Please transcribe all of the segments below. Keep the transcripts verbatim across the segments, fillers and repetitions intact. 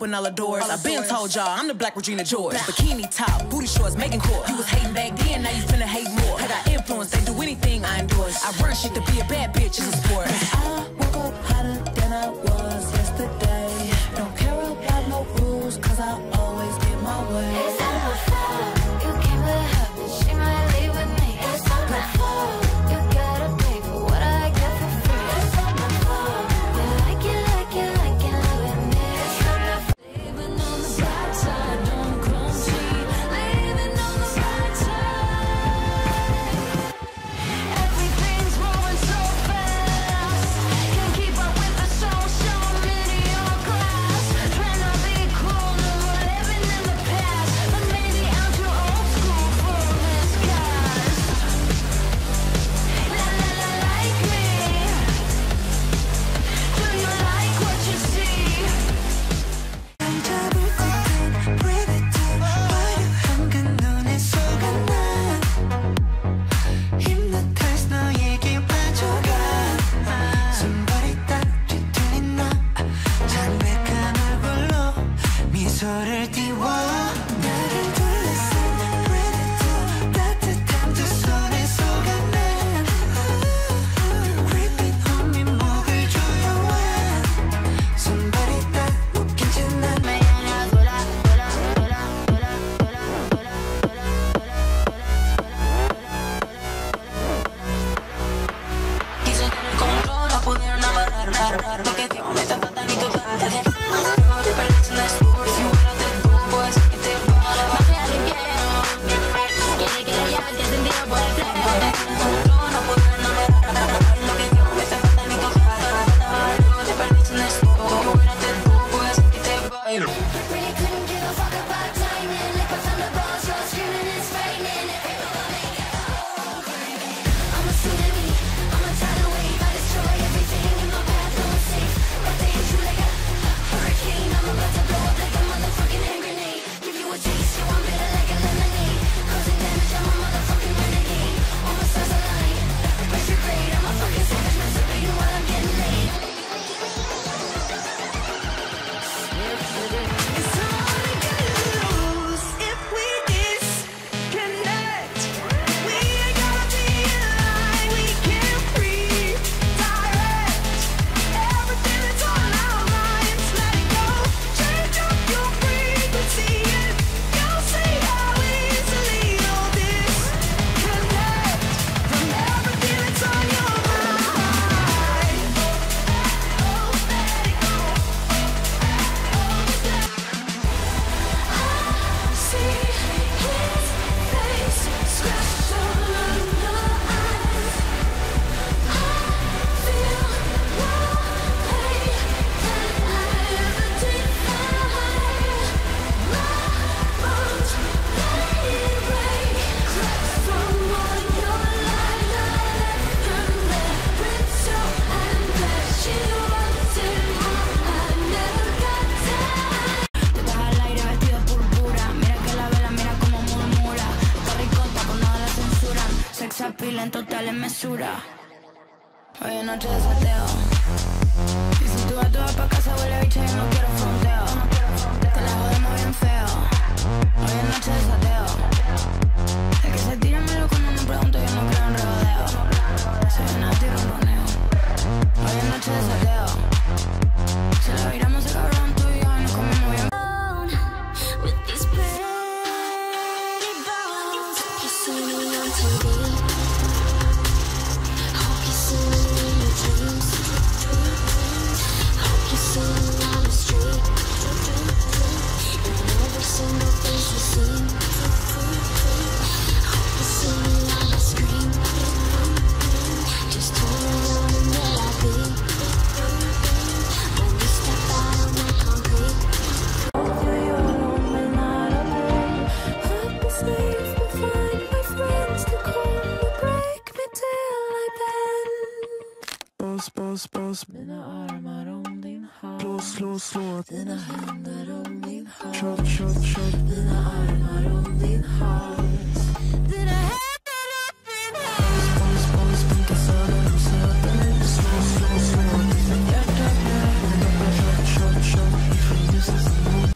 open all the doors. I been told y'all I'm the Black Regina George. Bikini top, booty shorts, making court. You was hating back then, now you finna hate more. I got influence, they do anything I endorse. I run shit to be a bad bitch, it's a sport. I woke up hotter than I was yesterday. Don't care about no rules, cause I always get my way. It's not before, you came with her, but she might leave with me. It's not before, you gotta pay for what I get for free. It's not before, you like it, like it, like it, live with me. It's not before. Living on the bright side, don't come cheap. Living on the bright side. Everything's moving so fast. Can't keep up with the social media class. Trying to be cool, no more living in the past. But maybe I'm too old school for this cast. La la la, like me. Do you like what you see? 잡을 듯한 breathe it too 화려한 그 눈에 속아 난 Hypnotize 너에게 빠져가 Somebody that 뒤틀린 나 담백한 얼굴로 미소를 띄워 나를 둘러싼 breathe it too 따뜻한 두 손에 속아 난 Creeping on 네 목을 조여와 Somebody that 웃긴 짓난 Mañana sola, sola, sola, sola, sola, sola, sola, Quise tener control, no pudieron agarrar. Lo que digo, me está faltando y tocarte de nuevo. Te perdiste en la sur, si fueras de tú, pues que te va. Bajé al infierno. Quiere que ya te he sentido por el tren. Control, no pudieron agarrar. Lo que digo, me está faltando y tocarte. Te perdiste en la sur, si fueras de tú, pues que te va. Really couldn't give a fuck about timing. Like what's on the balls, you're screaming, it's frightening. I'm a tsunami, I'm a tidal wave. I destroy everything in my path, no one's safe. About to hit you like a hurricane. I'm about to blow up like a motherfucking hand grenade. Give you a taste, you want bitter like a lemonade. Causing damage, I'm a motherfucking renegade. All my stars align, retrograde. I'm a fucking savage, masturbating while I'm getting laid. It's all we can lose if we disconnect. We ain't gonna be alive, we can't redirect. Everything that's on our minds, let it go. Change up your frequency and you'll see how easily you'll disconnect from everything that's on your mind. Oh, let it go. See his face scratched all on your eyes. I feel more pain than I ever denied. My bones they break, cracks from all your lies. I left them there with so angry. She wanted more, I never got time. Tú estás al aire vestido de púrpura. Mira que la vela, mira como murmura. Está ricota, pues no la censuran. Sex appeal en total en mesura. Hoy es noche de sateo. Y si tú vas toda pa' casa huele a bicha, yo no quiero fronteo. Te la jodemos bien feo. Hoy es noche de sateo. El que se tira malo cuando no pregunto, yo no creo en rodeo. Se ven a tiro roneo. Hoy es noche de sateo. Se la viramos el cabrón tú y yo y nos comemos bien. With these pretty bones, you see me on T V. Hope you see me in your dreams. Hope you see me on the street. In every single face you see. Hope you see me on the screen. Just turn around and let I be. When you step out on the concrete. Slå, slå, mina armar om din hals. Slå, slå, slå, dina händer om din hals. Shot, shot, shot, mina armar om din hals. Dina händer om din hals. Spons, spons, pinka söder och söder. Slå, slå, slå, dina hjärtan här. Shot, shot, shot, ifrån ljuset som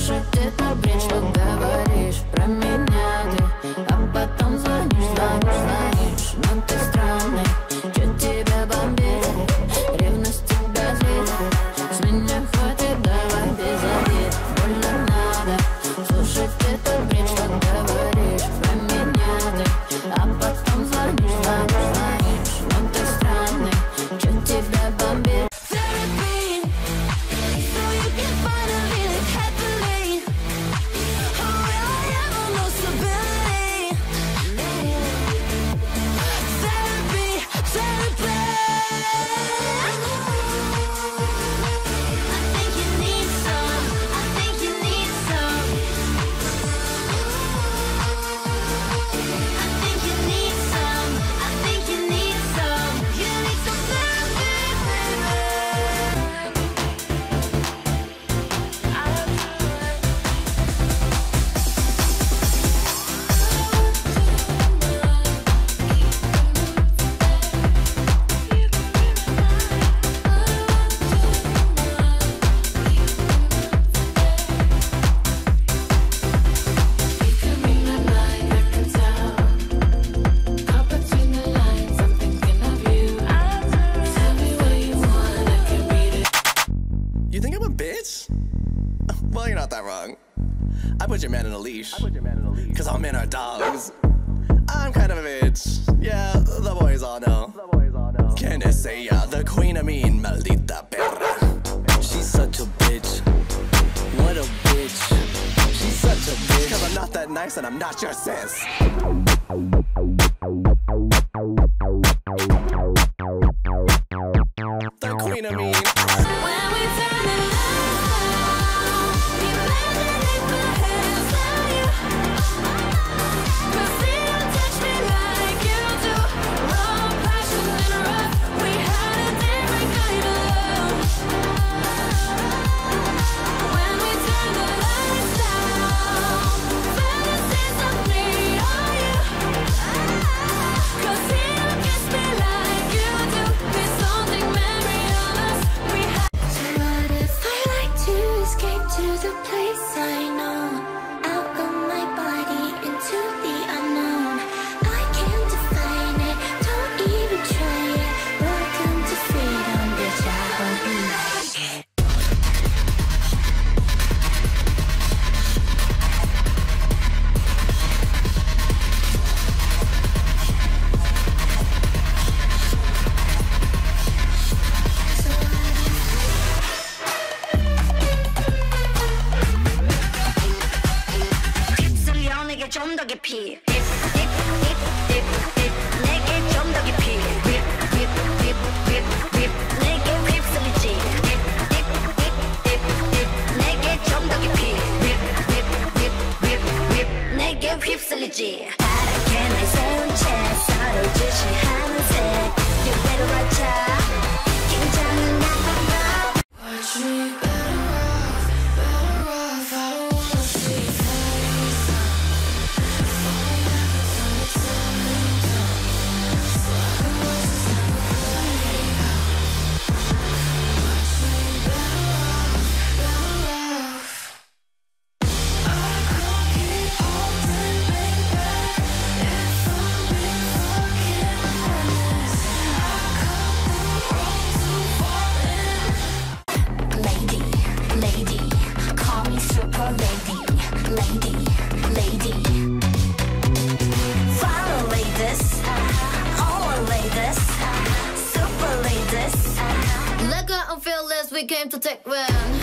Слушай, ты так бред, что говоришь про меня ты, а потом звонишь, звонишь, звонишь. Но ты странный, чё тебя бомбит? Ревность тебя злит. С меня хватит, давай без обид. Больно надо. Слушай, ты так бред, что говоришь про меня ты, а потом звонишь, звонишь, звонишь. Но ты странный, чё тебя бомбит? Therapy, so you can finally live happily. Oh, I have no stability. Therapy, therapy. I think you need some. I think you need some. I think you need some. I think you need some. You need some therapy, baby. You can read my mind, I can tell. Caught between the lines, I'm thinking of you. Tell me what you want, I can read it. You think I'm a bitch? Well, you're not that wrong. I put your man in a leash. Cause all men are dogs. I'm kind of a bitch. Yeah, the boys all know. Can I say ya? The queen of mean, maldita perra. She's such a bitch. What a bitch. She's such a bitch. Cause I'm not that nice and I'm not your sis. The queen of mean. When we turn the lights down, imagine if my hands on you. 'Cause you don't touch me like you do. Raw passion and rough, we had a different kind of love. When we turn the lights down, fantasies of me on you. 'Cause you don't kiss me like you do. There's something memory on us. We had. So what if I like to escape to the place I know? Out of my body into the unknown. I can't define it, don't even try it. Welcome to freedom, bitch. I hope you like it. 휩쓸려 내게 좀 더 깊이 딥, 딥, 딥, 딥, 딥. 내게 좀 더 깊이 딥, 딥, 딥, 딥, 딥. 내게 휩쓸리지 딥, 딥, 딥, 딥, 딥. 내게 좀 더 깊이 딥, 딥, 딥, 딥, 딥. 내게 휩쓸리지 바닥에 날 세운 채 서로 주시하는 새 You better watch out 긴장은 나빠봐 Watch me better off, better off. I don't wanna see face. Lady, lady, call me super lady, lady, lady. Follow ladies, all ladies, super ladies. Like I'm fearless, we came to take win.